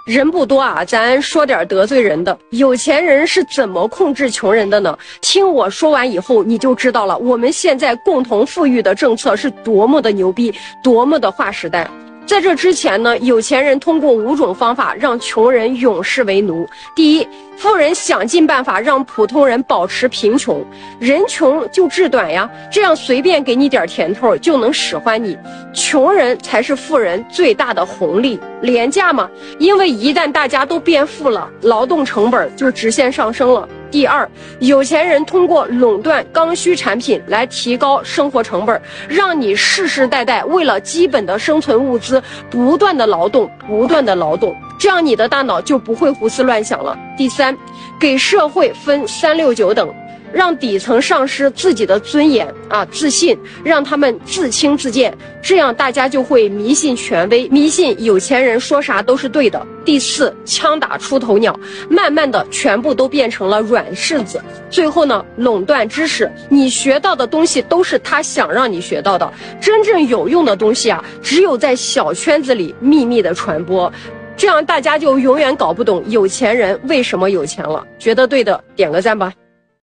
人不多啊，咱说点得罪人的。有钱人是怎么控制穷人的呢？听我说完以后，你就知道了。我们现在共同富裕的政策是多么的牛逼，多么的划时代。在这之前呢，有钱人通过5种方法让穷人永世为奴。第一，富人想尽办法让普通人保持贫穷，人穷就志短呀，这样随便给你点甜头就能使唤你。穷人才是富人最大的红利，廉价嘛，因为一旦大家都变富了，劳动成本就直线上升了。第二，有钱人通过垄断刚需产品来提高生活成本，让你世世代代为了基本的生存物资不断的劳动，这样你的大脑就不会胡思乱想了。第三，给社会分3、6、9等，让底层丧失自己的尊严自信，让他们自轻自贱，这样大家就会迷信权威，迷信有钱人说啥都是对的。第四，枪打出头鸟，慢慢的全部都变成了软柿子。最后呢，垄断知识，你学到的东西都是他想让你学到的，真正有用的东西只有在小圈子里秘密的传播，这样大家就永远搞不懂有钱人为什么有钱了。觉得对的点个赞吧。